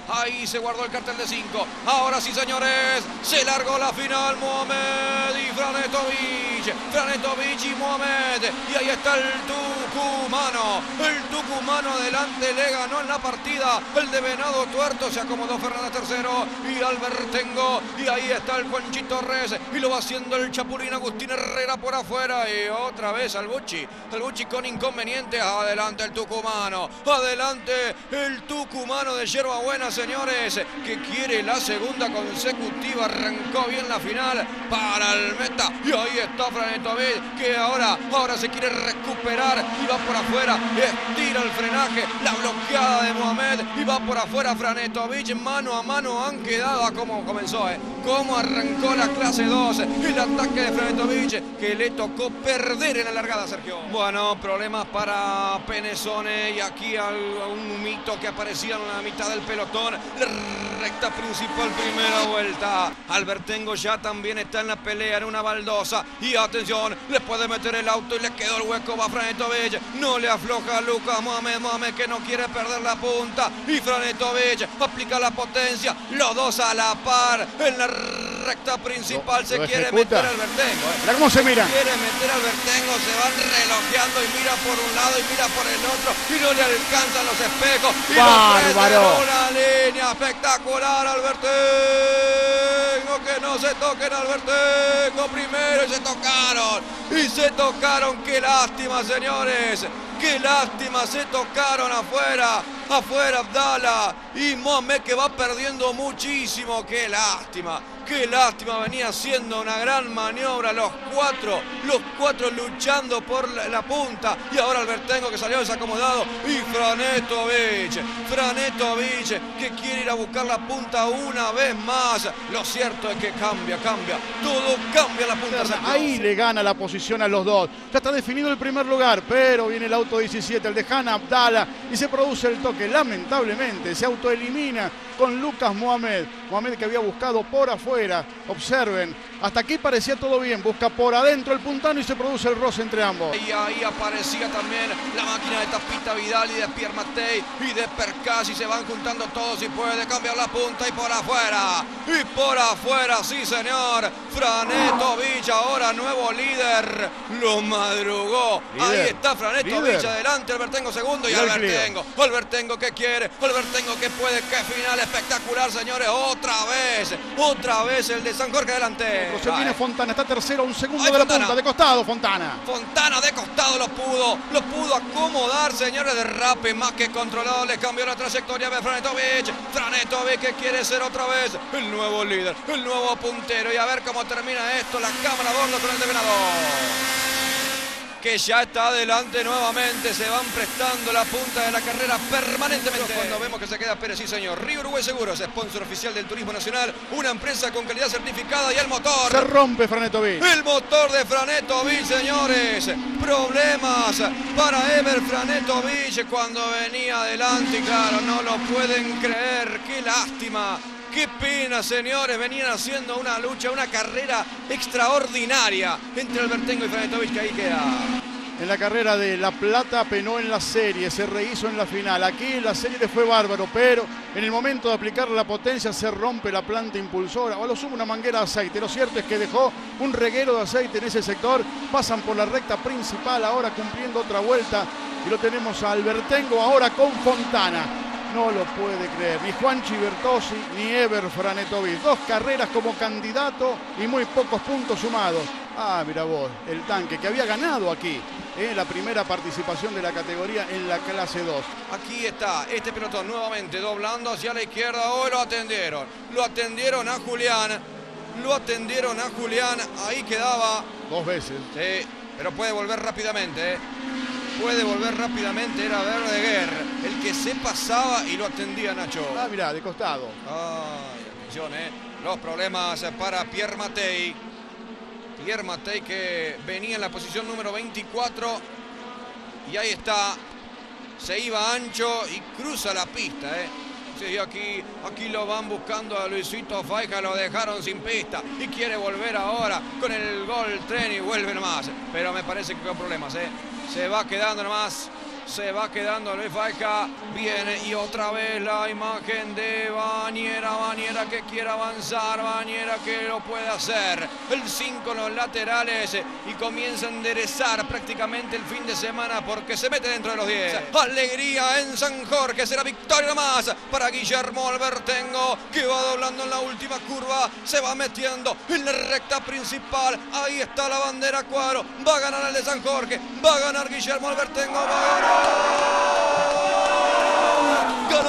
Ahí se guardó el cartel de 5. Ahora sí, señores, se largó la final Mohamed y Franetovic. Franetovic y Mohamed. Y ahí está el tucumano. El tucumano adelante le ganó en la partida. El de Venado Tuerto se acomodó Fernández tercero y Albertengo. Y ahí está el Juanchi Torres. Y lo va haciendo el Chapulín Agustín Herrera por afuera. Y otra vez Albucci. Albucci con inconvenientes. Adelante el tucumano. Adelante el tucumano de Yerba Buena, señores, que quiere la segunda consecutiva. Arrancó bien la final para el meta. Y ahí está Franetovic, que ahora se quiere recuperar y va por afuera. Estira el frenaje, la bloqueada de Mohamed y va por afuera Franetovic. Mano a mano han quedado a cómo comenzó, cómo arrancó la clase 2. El ataque de Franetovic, que le tocó perder en la largada, Sergio. Bueno, problemas para Penesone y aquí un mito que aparecía en la mitad del pelotón. Recta principal, primera vuelta. Albertengo ya también está en la pelea, en una baldosa. Y atención, le puede meter el auto y le quedó el hueco. Va Franetovic, no le afloja a Lucas Mohamed. Mohamed que no quiere perder la punta. Y Franetovic aplica la potencia. Los dos a la par. En la recta principal se quiere meter Albertengo. Mira cómo se mira. Quiere meter Albertengo, se van relojeando y mira por un lado y mira por el otro. Y no le alcanzan los espejos. Y ¡bárbaro! Una línea espectacular, Albertengo, que no se toquen Albertengo primero y se tocaron, qué lástima, señores, qué lástima, se tocaron afuera Abdala y Mohamed, que va perdiendo muchísimo, qué lástima, venía haciendo una gran maniobra los cuatro luchando por la punta y ahora Albertengo que salió desacomodado y Franetovic que quiere ir a buscar la punta una vez más. Lo cierto es que cambia, todo cambia en la punta. Ahí le gana la posición a los dos. Ya está definido el primer lugar, pero viene el auto 17, el de Hanna Abdala, y se produce el toque. Lamentablemente se autoelimina con Lucas Mohamed. Mohamed que había buscado por afuera. Observen, hasta aquí parecía todo bien. Busca por adentro el puntano y se produce el roce entre ambos. Y ahí aparecía también la máquina de Tapita Vidal y de Pierre Mattei y de Percassi. Se van juntando todos y puede cambiar la punta y por afuera. Y por afuera, sí señor. Franetovic ahora nuevo líder. Lo madrugó. Ahí está Franetovic adelante. Albertengo segundo y Albertengo que quiere. Albertengo que puede. Qué final espectacular, señores. Otra vez el de San Jorge adelante. Se viene Fontana, está tercero, un segundo de la punta, de costado Fontana. Fontana de costado lo pudo acomodar, señores. Derrape más que controlado, le cambió la trayectoria de Franetovic que quiere ser otra vez el nuevo líder, el nuevo puntero. Y a ver cómo termina esto, la cámara a bordo con el de Venado, que ya está adelante nuevamente. Se van prestando la punta de la carrera permanentemente. Cuando vemos que se queda Pérez, sí señor. Río Uruguay Seguros, sponsor oficial del turismo nacional, una empresa con calidad certificada. Y el motor se rompe Franetovic. El motor de Franetovic, señores. Problemas para Ever Franetovic cuando venía adelante. Y claro, no lo pueden creer. Qué lástima. Qué pena, señores, venían haciendo una lucha, una carrera extraordinaria entre Albertengo y Franetovic, que ahí queda. En la carrera de La Plata penó en la serie, se rehizo en la final. Aquí en la serie le fue bárbaro, pero en el momento de aplicar la potencia se rompe la planta impulsora, o a lo sumo una manguera de aceite. Lo cierto es que dejó un reguero de aceite en ese sector. Pasan por la recta principal ahora cumpliendo otra vuelta y lo tenemos a Albertengo ahora con Fontana. No lo puede creer, ni Juanchi Bertozzi ni Ever Franetovic. Dos carreras como candidato y muy pocos puntos sumados. Ah, mira vos, el tanque que había ganado aquí la primera participación de la categoría en la clase 2. Aquí está este pelotón nuevamente doblando hacia la izquierda. Hoy lo atendieron a Julián. Ahí quedaba. Dos veces. Sí, pero puede volver rápidamente, era Verdeguer el que se pasaba y lo atendía Nacho. Ah, mirá, de costado. Ay, atención, los problemas para Pierre Mattei. Pierre Mattei que venía en la posición número 24. Y ahí está. Se iba ancho y cruza la pista, Sí, aquí lo van buscando a Luisito Faija, lo dejaron sin pista y quiere volver ahora con el gol tren y vuelve nomás. Pero me parece que con problemas, Se va quedando nomás. Se va quedando Luis Faija. Viene y otra vez la imagen de Bañera que quiere avanzar, Bañera que lo puede hacer. El 5 en los laterales y comienza a enderezar prácticamente el fin de semana porque se mete dentro de los 10. Alegría en San Jorge, será victoria más para Guillermo Albertengo, que va doblando en la última curva, se va metiendo en la recta principal. Ahí está la bandera cuadro, va a ganar el de San Jorge, va a ganar Guillermo Albertengo, va a ganar.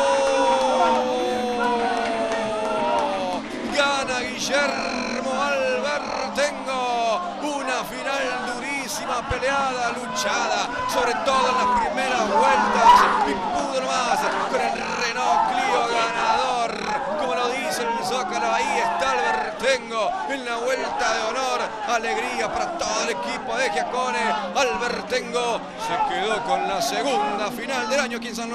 Gana Guillermo Albertengo, una final durísima, peleada, luchada, sobre todo en las primeras vueltas, y pudo nomás con el Renault Clio ganador, como lo dice el Zócalo. Ahí está Albertengo en la vuelta de honor, alegría para todo el equipo de Giacone. Albertengo se quedó con la segunda final del año aquí en San Luis.